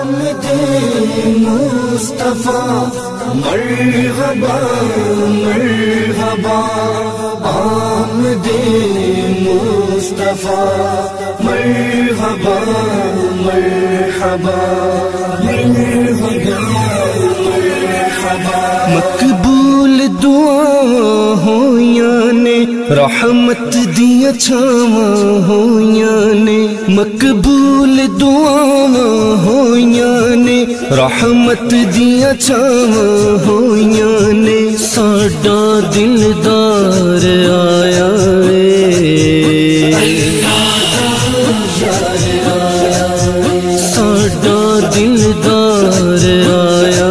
آمد مصطفیٰ مرحبا مرحبا، آمد مصطفیٰ مرحبا مرحبا مرحبا مرحبا۔ مقبول دعا ہویاں نے رحمت دیا چھاواں ہویاں نے، مقبول دعا ہویاں نے رحمت دیا چھاواں ہویاں نے، ساڈا دلدار آیا ساڈا دلدار آیا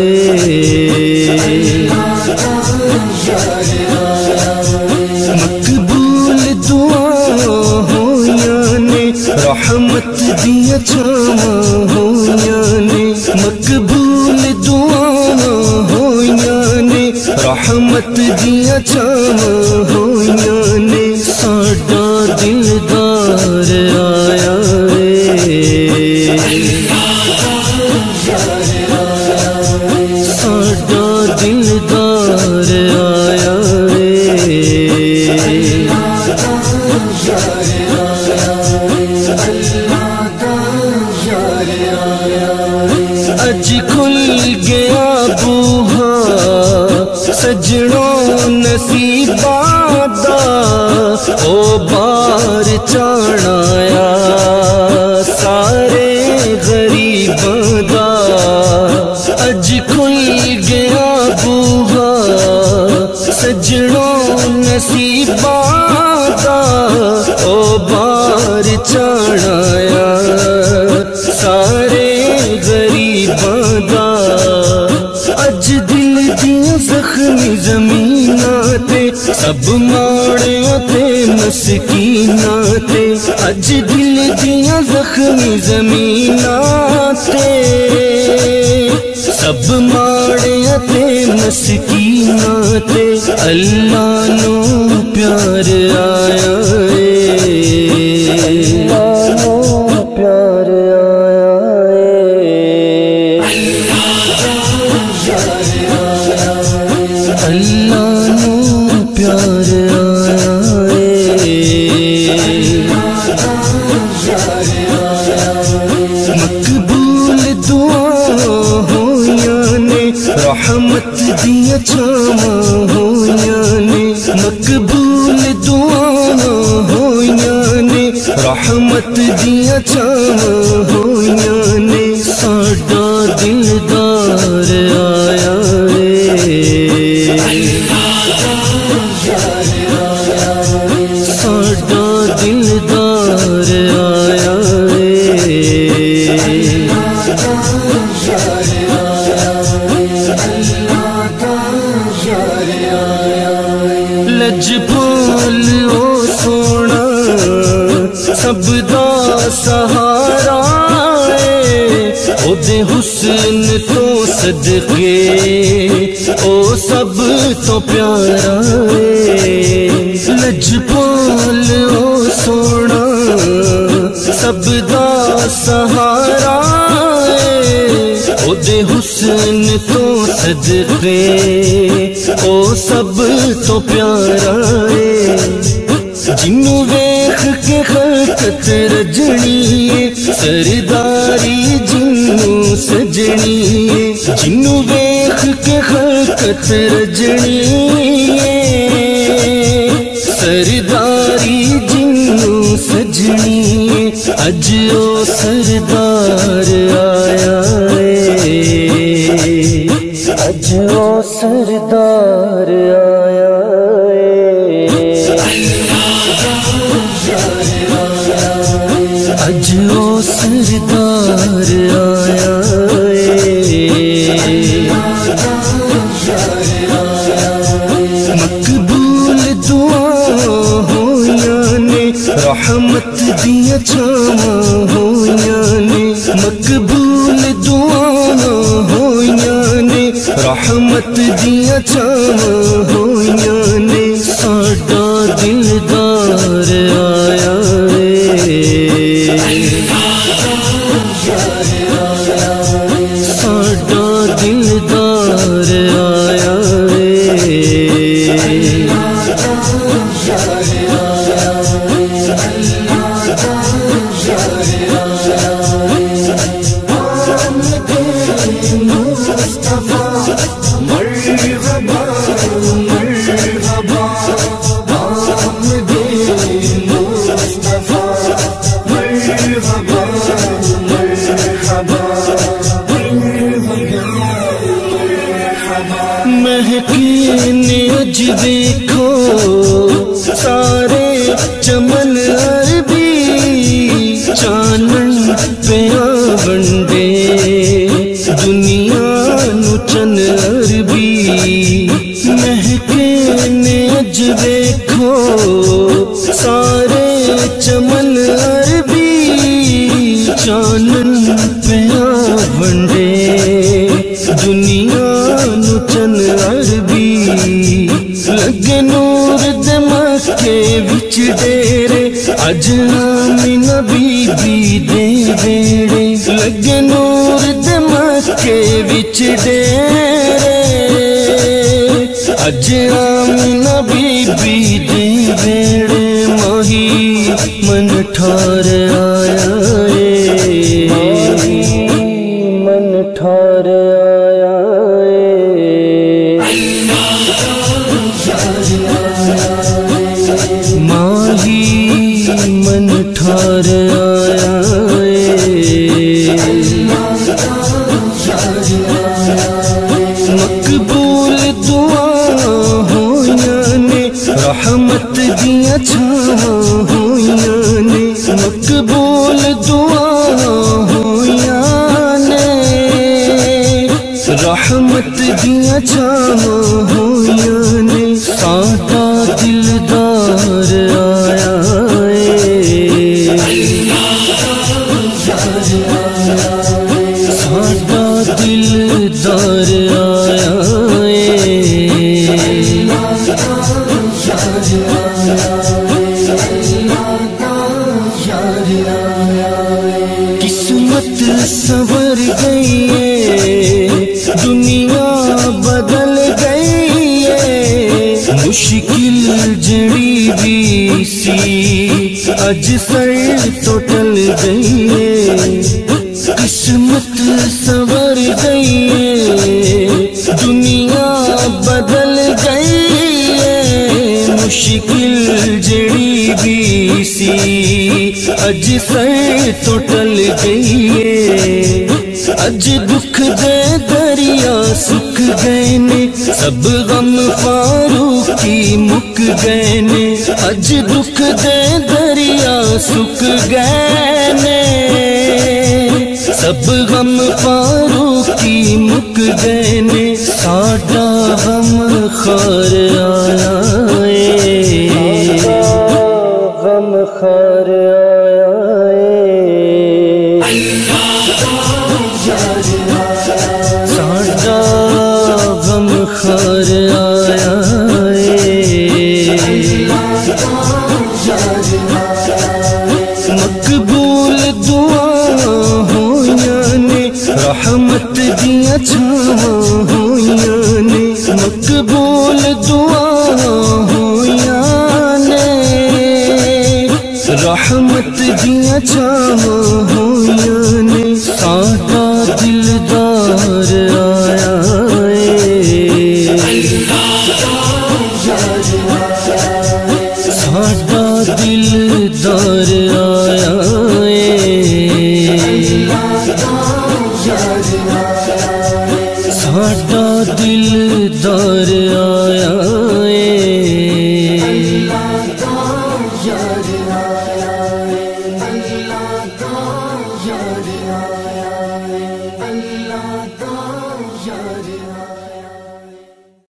مقبول دعا ہویاں نے رحمت دیا چھاواں ہویاں نے، مقبول دعا ہویاں نے رحمت دیا چھاواں ہویاں نے، ساڈا دلدار آیا ساڈا دلدار آیا اج کھل گیا بوہا سجنوں نصیباں دا، او بار چاڑایا سارے غریباں دا، اج کھل گیا بوہا سجنوں نصیباں دا، او بار چاڑایا سارے غریباں دا، اج دل دیاں زخمی زمیناں تے سب ماڑیاں تے مسکیناں تے، اج دل دیاں زخمی زمیناں تے سب ماڑیاں تے مسکیناں تے، اللہ نو پیار آیا اللہ نو پیار آیا اللہ نو پیار آیا مقبول دعا ہویاں نے رحمت دیا چھاواں ہویاں نے، مقبول دعا ہویاں نے رحمت دیا چھاواں ہویاں نے، ساڈا دلدار آیا ساڈا دلدار آیا لجپال او سونا سب دا سہارا او دے حسن تو صدقے او سب تو پیارا لجپال او سونا سب دا سہارا او دے حسن تو صدقے او سب تو پیارا جنوں ویکھ کے خلقت رجنی سرداری جنوں سجنی، جنوں ویکھ کے خلقت رجنی سرداری جنوں سجنی، اج او سردار آیا اج او سردار آیا اج او سردار آیا مقبول دعا ہویاں نے رحمت دیا چھاواں ہویاں نے، مقبول دعا ہویاں نے رحمت دیا چھاواں ہویاں نے، ساڈا دلدار آیا چمن عربی چانن پیا ونڈے دنیا نو چن عربی لگے نور دے مکے وچ ڈیرے اج آمینہ بی بی دے ویڑے لگے نور دے مکے وچ ڈیرے اج آمینہ بی بی دے ویڑے ماہی من ٹھار آیا من ٹھار آیا ماہی من ٹھار آیا مقبول دعا ہویاں نے رحمت دیاں چھاواں ہویاں نے مقبول دعا ہویاں نے رحمت دیاں چھاواں ہویاں نے ساڈا دلدار آیا ساڈا دلدار آیا قسمت سنور گئی ہے دنیا بدل گئی ہے مشکل جڑی بھی سی اج سر تو ٹل گئی ہے قسمت سنور گئی ہے دنیا بدل گئی ہے مشکل جڑی بھی سی اج سر تو ٹل گئی ہے اج دکھ دے دریا سکھ گئے نے سب غم فاروقی مک گئے نے اج دکھ دے دریا سکھ گئے نے سب غم فاروقی مک گئے نے ساڈا غم خار آیا غم خار آیا ساڈا غم خار آیا مقبول دعا ہویاں نے رحمت دیاں چھاواں ہویاں نے مقبول دعا ہویاں نے رحمت دیاں چھاواں ہویاں نے ساڈا دلدار آیا ساڈا دلدار آیا ساڈا دلدار آیا